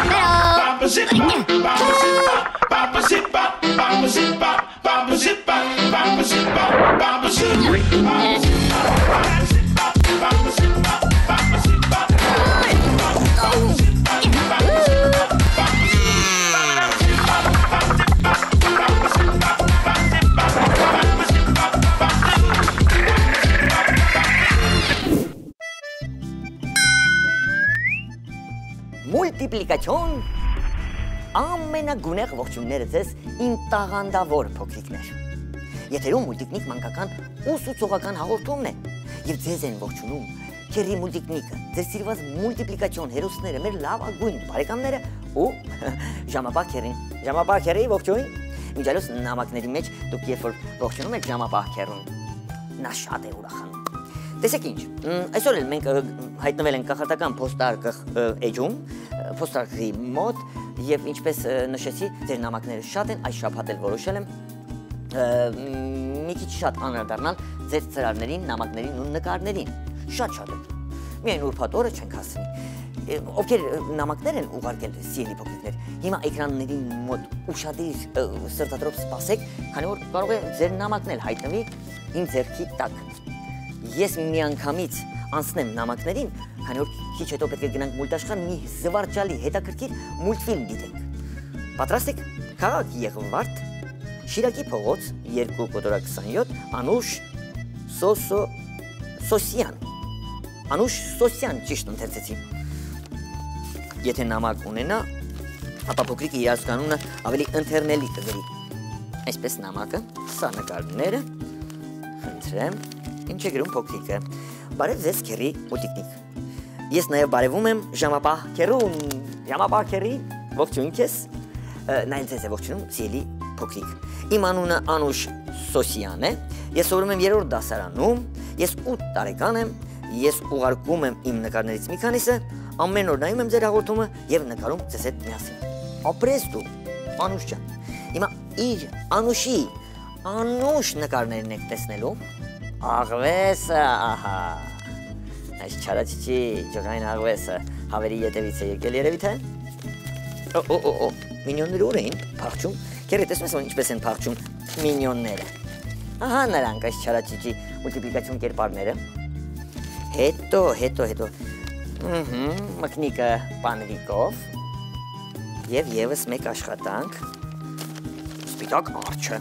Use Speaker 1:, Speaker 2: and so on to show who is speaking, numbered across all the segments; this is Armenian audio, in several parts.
Speaker 1: Մուլտիպլիկացիոն ամենագունեղ ողջունները ձեզ իմ տաղանդավոր փոքրիկներ։ Եթերում մուլտիկնիկ մանկական ուսուցողական հաղորդումն է եւ ձեզ են ողջունում Քերի մուլտիկնիկը, ձեր սիրված մուլտիպլիկացիոն հերոսները, մեր լավագույն բարեկամները ու ժամապահ Քերին։ Ժամապահ Քերի ողջույն։ Ինչալոս նամակների մեջ դուք երբ որ ողջունում եք ժամապահ Քերուն, նա շատ է ուրախանում։ Տեսեք ինչ, այսօր էլ մենք հայտնվել ենք կախարդական փոստարկղ էջում, փոստարկղի մոտ եւ ինչպես նշեցի, ձեր նամակները շատ են, այս շաբաթ էլ որոշել եմ մի քիչ շատ անդրադառնալ ձեր ծրարներին, նամակներին ու նկարներին։ Շատ է։ Միայն ուրբաթ օրը չենք հասնի։ Ովքեր նամակներ են ուղարկել սիրելի փոքրիկներ, հիմա էկրանների մոտ ուշադիր սրտադրով սպասեք, քանի որ կարող է ձեր նամակն էլ հայտնվի իմ ձեռքի տակ։ Ես միանգամից անցնեմ նամակներին, քանի որ քիչ հետո պետք է գնանք մուլտաշխարհ մի զվարճալի հետաքրքիր մուլտֆիլմ դիտենք։ Պատրաստ եք։ Քաղաք Եղվարդ, Շիրակի փողոց 2/27, Անուշ Սոսյան։ Անուշ Սոսյան ճիշտ ընթերցեցի։ Եթե նամակ ունենա, ապա փոքրիկը իր կանոնը ավելի ընթերնելի կգրի։ Այսպես նամակը, սա նկարները, խնդրեմ, ինչ է գրում փոքրիկը։ Բարև ձեզ Քերի մուլտիկնիկ։ Ես նաև բարևում եմ ժամապահ Քերուն։ Ժամապահ Քերի, ողջույն քեզ։ Նա ինձ է ողջունում սիրելի փոքրիկ։ Իմ անունը Անուշ Սոսյան է։ Ես սովորում եմ 3-րդ դասարանում։ Ես 8 տարեկան եմ։ Ես ուղարկում եմ իմ նկարներից մի քանիսը, ամեն օր նայում եմ ձեր հաղորդումը եւ նկարում ձեզ հետ միասին։ Ապրես դու, Անուշ ջան։ Հիմա իր Անուշ նկարներն եք տեսնելու։ Աղվեսը, ահա։ Այս չարաչիչի ջղային աղվեսը հավերի ետևից է եկել երևի թե։ Մինյոնները ուր էին փախչում։ Քերի տեսնես որ ինչպես են փախչում մինյոնները։ Ահա նրանք այս չարաչիչի մուլտիպլիկացիոն կերպարները։ Հետո։ Մկնիկը պանրիկով եւ եւս մեկ աշխատանք։ Սպիտակ արջը։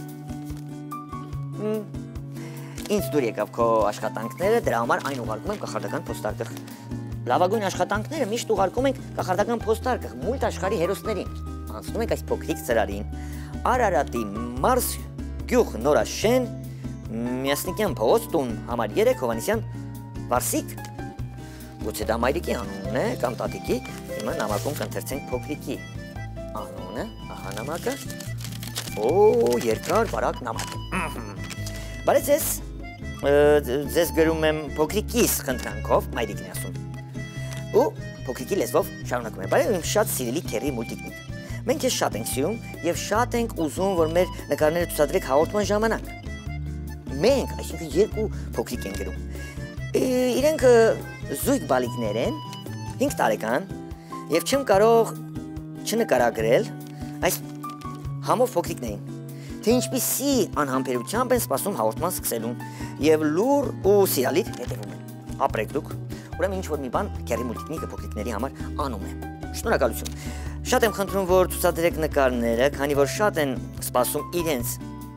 Speaker 1: Ինձ դուր եկավ քո աշխատանքները, դրա համար այն ուղարկում եմ կախարդական փոստարկղ։ Լավագույն աշխատանքները միշտ ուղարկում ենք կախարդական փոստարկղ մուլտ աշխարհի հերոսներին։ Անցնում ենք այս փոքրիկ ծրարին։ Արարատի Մարս գյուղ Նորաշեն Միասնիկյան փողոց տուն համար 3 Հովանեսյան Վարսիկ։ Գուցե դա մայրիկի անունն է կամ տատիկի, հիմա նամակում կընթերցենք փոքրիկի անունը, ահա նամակը։ Երկար բարակ նամակ։ Բարև ձեզ գրում եմ փոքրիկիս խնդրանքով, մայրիկն է ասում։ Ու փոքրիկի լեզվով շարունակում եմ։ Բարև իմ շատ սիրելի Քերի մուլտիկնիկ։ Մենք քեզ շատ ենք սիրում եւ շատ ենք ուզում, որ մեր նկարները ցուցադրեք հաղորդման ժամանակ։ Մենք, այսինքն 2 փոքրիկ են գրում։ Իրենք զույգ բալիկներ են, 5 տարեկան, եւ չեմ կարող չնկարագրել այս համով փոքրիկն էին, թե ինչպիսի անհամբերությամբ են սպասում հաղորդման սկսելուն եւ լուր ու սիրալիր հետևում են։ Ապրեք դուք, ուրեմն ինչ որ մի բան Քերի մուլտիկնիկը փոքրիկների համար անում է։ Շնորհակալություն։ Շատ եմ խնդրում, որ ցուցադրեք նկարները, քանի որ շատ են սպասում իրենց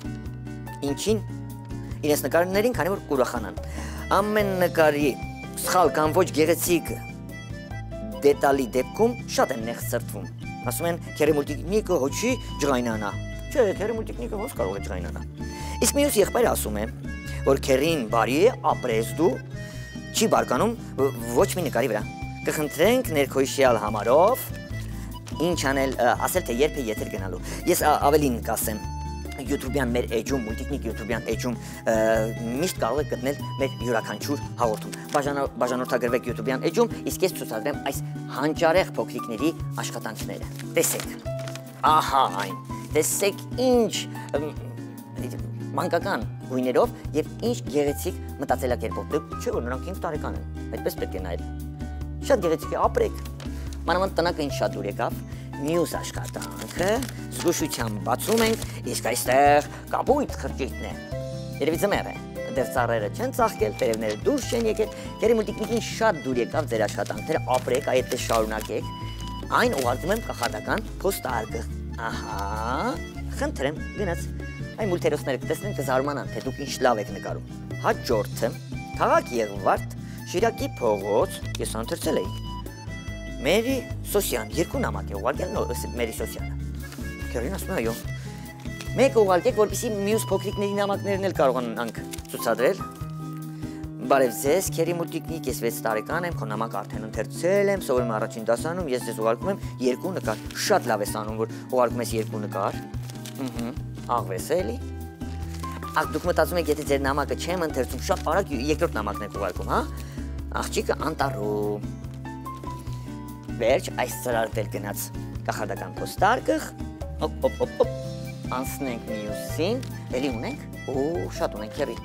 Speaker 1: նկարներին, քանի որ կուրախանան։ Ամեն նկարի սխալ կամ ոչ գեղեցիկ դետալի դեպքում շատ են նեղ սրտվում։ Ասում են Քերի մուլտիկնիկը հոչի ջղայնանա։ Չէ, Քերի մուլտիկնիկը ոնց կարող է ջղայնանա։ Իսկ մյուս եղբայրը ասում է, որ Քերին բարի է, ապրես դու, չի բարկանում ոչ մի նկարի վրա։ Կխնդրենք ներքոյշյալ համարով ինչ անել, ասել թե երբ է եթեր գնալու։ Ես ավելին կասեմ, YouTube-յան մեր էջում, մուլտիկնիկ YouTube-յան էջում միշտ կարող եք գտնել մեր յուրաքանչյուր հաղորդում։ Բաժանորդագրվեք YouTube-յան էջում, իսկ ես ցուցադրեմ այս հանճարեղ փոքրիկների աշխատանքները։ Տեսեք։ Ահա այն։ Տեսեք ինչ մանկական գույներով եւ ինչ գեղեցիկ մտածելակերպով։ Չէ՞ որ նրանք 5 տարեկան են։ Այդպես պետք է նայել։ Շատ գեղեցիկ է, ապրեք։ մանավանդ տնակը ինչ շատ դուր եկավ, մյուս աշխատանքը զգուշությամբ բացում ենք, իսկ այստեղ կապույտ խրճիթն է, երևի ձմեռ է, դեռ ծառերը չեն ծաղկել, տերևները դուրս չեն եկել, գերիմուլտիկնիկին շատ դուր եկավ ձեր աշխատանքները, ապրեք, այդպես շարունակեք, այն ուղարկում եմ կախարդական փոստարկղ, ահա, խնդրեմ, գնաց, այն մուլտերոսները կտեսնեն կզարմանան, թե դուք ինչ լավ եք նկարում, հաջորդը, քաղաք Եղվարդ, Շիրակի փողոց, ես ընթերցել էի, Մերի Սոսյան, երկու նամակ է ուղարկել Մերի Սոսյանը, քերին ասում է այո, մեկ ուղարկեք, որպեսզի մյուս փոքրիկների նամակներն էլ կարողանանք ցուցադրել, բարև ձեզ, քերի մուլտիկնիկ, ես 6 տարեկան եմ, քո նամակը արդեն ընթերցել եմ, սովորում եմ առաջին դասանում, ես ձեզ ուղարկում եմ 2 նկար, շատ լավ ես անում, որ ուղարկում ես 2 նկար, աղվես էլի, դուք մտածում եք, եթե ձեր նամակը չեմ ընթերցում, շատ արագ երկրորդ նամակն եք ուղարկում, հա, աղջիկը անտառում, վերջ, այս ծրարդ էլ գնաց կախարդական փոստարկղ, անցնենք մյուսին, էլի ունենք, շատ ունենք քերի,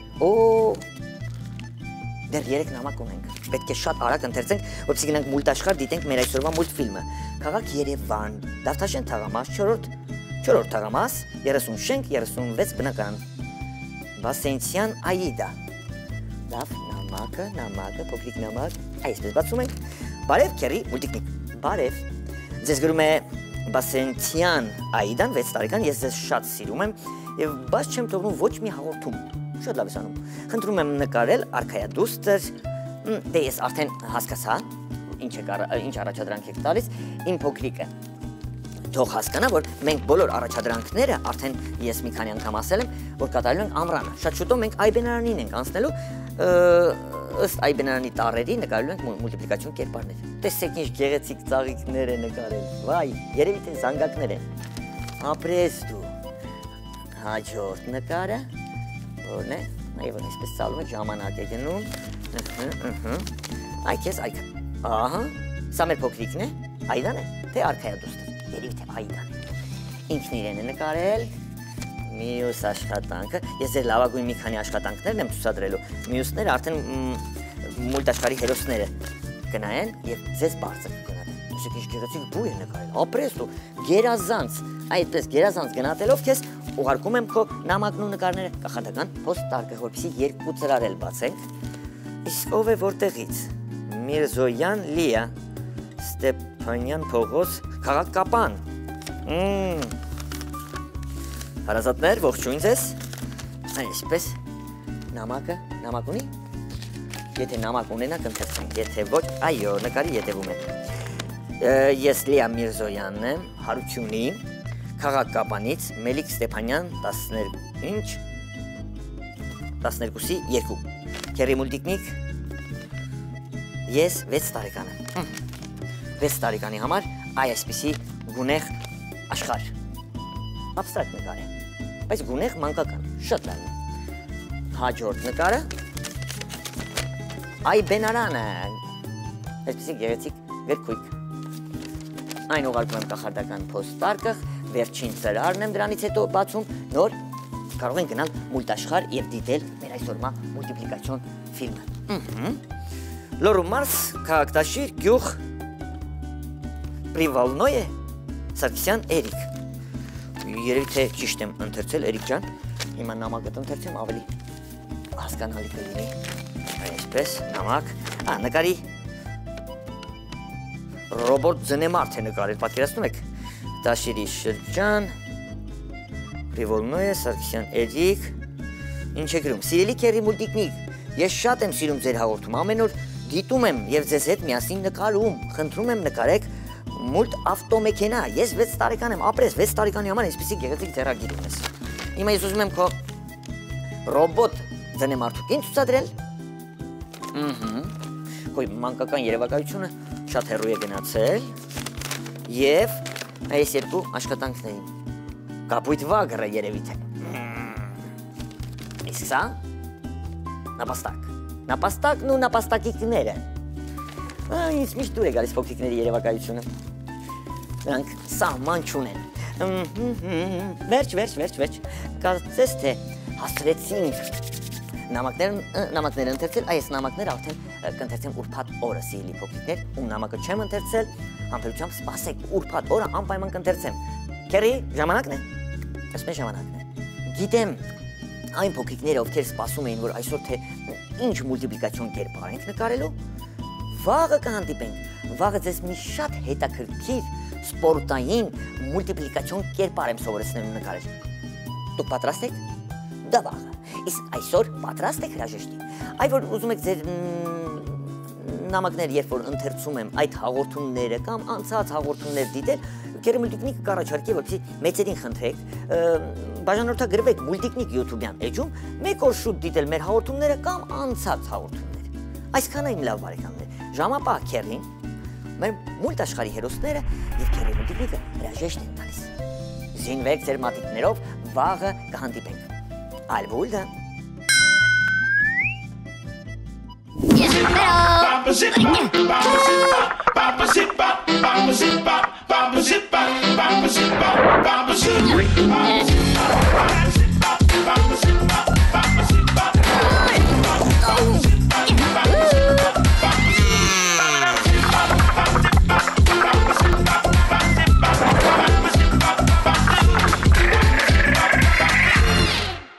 Speaker 1: դեռ 3 նամակ ունենք, պետք է շատ արագ ընթերցենք, որպեսզի գնանք մուլտաշխարհ դիտենք մեր այսօրվա մուլտֆիլմը, քաղաք Երևան, Դավթաշեն թաղամաս, 4-րդ թաղամաս, 30 շենք, 36 բնակարան, Բասենցյան Աիդա, լավ նամակը, փոքրիկ նամակ, այսպես բացում ենք, բարև քերի մուլտիկնիկ, բարև, ձեզ գրում է Բասենցյան Աիդան, 6 տարեկան, ես ձեզ շատ սիրում եմ և բաց չեմ թողնում ոչ մի հաղորդում, շատ լավ ես անում, խնդրում եմ նկարել արքայադուստր, դե ես արդեն հասկացա, ինչ առաջադրանք եք տալիս, իմ փոքրիկը, թող հասկանա, որ մենք բոլոր առաջադրանքները, արդեն ես մի քանի անգամ ասել եմ, որ կատարելու ենք ամռանը, շատ շուտով մենք Այբենարանին ենք անցնելու, ըստ Այբենարանի տառերի նկարելու ենք մուլտիպլիկացիոն կերպարներ, տեսեք ինչ գեղեցիկ ծաղիկներ է նկարել, վայ, երևի թե զանգակներ են, ապրես դու, հաջորդ նկարը, որն է, այվն այսպես ծալում եք, ժամանակ է գնում, այք ես, այք, ահա, սա մեր փոքրիկն է, Այդան է, թե արքայադուստը, երևի թե Այդան է, ինքն իրեն է նկարել, մյուս աշխատանքը, ես ձեր լավագույն մի քանի աշխատանքներն եմ ցուցադրելու, մյուսները արդեն մուլտաշխարհի հերոսները կնայեն և ձեզ բարձր կգնատեն, տեսեք ինչ գեղեցիկ բույր է նկարել, ապրես դու, գերազանց, այդպես գերազանց գնատելով քեզ ուղարկում եմ քո նամակն ու նկարները կախարդական փոստարկղ, որպեսզի 2 ծրար էլ բացենք, իսկ ով է որտեղից, Միրզոյան Լիա, Ստեփանյան փողոց, քաղաք Կապան, հարազատներ, ողջույն ձեզ, այսպես, նամակ ունի, եթե նամակ ունենա կընթերցենք, եթե ոչ, այո, նկարի ետևում է, ես Լիա Միրզոյանն եմ, Հարությունի, քաղաք Կապանից, Մելիք Ստեփանյան, 12-ի 2, քերի մուլտիկնիկ, ես 6 տարեկան եմ, 6 տարեկանի համար այսպիսի գունեղ աշխարհ, abstract նկար է, բայց գունեղ մանկական, շատ լավ է, հաջորդ նկարը, Այբենարանը, այսպիսի գեղեցիկ վերքույկ, այն ուղարկում եմ կախարդական փոստարկղ, վերջին ծրարն եմ դրանից հետո բացում, նոր կարող են գնալ մուլտաշխարհ և դիտել մեր այսօրվա մուլտիպլիկացիոն ֆիլմը, Լոռու մարզ, քաղաք Տաշիր, գյուղ Պրիվալնոյե, Սարգսյան Էրիկ, երևի թե ճիշտ եմ ընթերցել Էրիկ ջան, հիմա նամակդ ընթերցեմ ավելի հասկանալի կլինի, այսպես նամակ, նկարի Ռոբոտ Ձնեմարդ է նկարել, պատկերացնում եք, Տաշիրի շրջան, Պրիվալնոյե, Սարգսյան Էրիկ, ինչ է գրում, սիրելի քերի մուլտիկնիկ, ես շատ եմ սիրում ձեր հաղորդում, ամեն օր դիտում եմ և ձեզ հետ միասին նկարում, խնդրում եմ նկարեք մուլտ ավտոմեքենա, ես 6 տարեկան եմ, ապրես 6 տարեկանի համար այսպիսի գեղեցիկ ձեռագիր ունես։ Հիմա ես ուզում եմ քո ռոբոտ ձնեմարդուկին ցուցադրել։ Քո մանկական երևակայությունը շատ հեռու է գնացել և այս 2 աշխատանքներին։ Կապույտ վագրը երևի թե։ Իսկ սա նապաստակ։ Նապաստակն ու նապաստակիկները։ Ինձ միշտ դուր է գալիս փոքրիկների երևակայությունը։ Նրանք սահման չունեն։ Վերջ, կարծես թե հասրեցինք նամակները ընթերցել, այս նամակները արդեն կընթերցեմ ուրբաթ օրը, սիրելի փոքրիկներ, ում նամակը չեմ ընթերցել, համբերությամբ սպասեք, ուրբաթ օրը անպայման կընթերցեմ։ Քերի, ժամանակն է։ Այսպես ժամանակն է։ Գիտեմ, այն փոքրիկները, ովքեր սպասում էին, որ այսօր թե ինչ մուլտիպլիկացիոն կերպար ենք նկարելու, վաղը կհանդիպենք։ Վաղը ձեզ մի շատ հետաքրքիր սպորտային մուլտիպլիկացիոն կերպար եմ սովորեցնելու նկարել։ Դուք պատրաստ եք։ Դա վաղը։ Իսկ այսօր պատրաստ եք հրաժեշտի։ Այ որ ուզում եք ձեր նամակներ, երբ որ ընթերցում եմ այդ հաղորդումները կամ անցած հաղորդումներ դիտել, Քերի Մուլտիկնիկը կառաջարկի, որպեսզի մեծերին խնդրեք, բաժանորդագրվեք Մուլտիկնիկ YouTube-յան էջում, մեկ օր շուտ դիտել մեր հաղորդումները կամ անցած հաղորդումները։ Այսքանը իմ լավ բարեկամներ։ Ժամապահ Քերին, մեր մուլտ աշխարհի հերոսները եւ Քերի Մուլտիկնիկը հրաժեշտ են տալիս։ Զինվեք ձեր մատիտներով, վաղը կհանդիպենք։ Ալբուլդա։
Speaker 2: Bamba zip, bamba zip, bamba zip, bamba zip, bamba zip.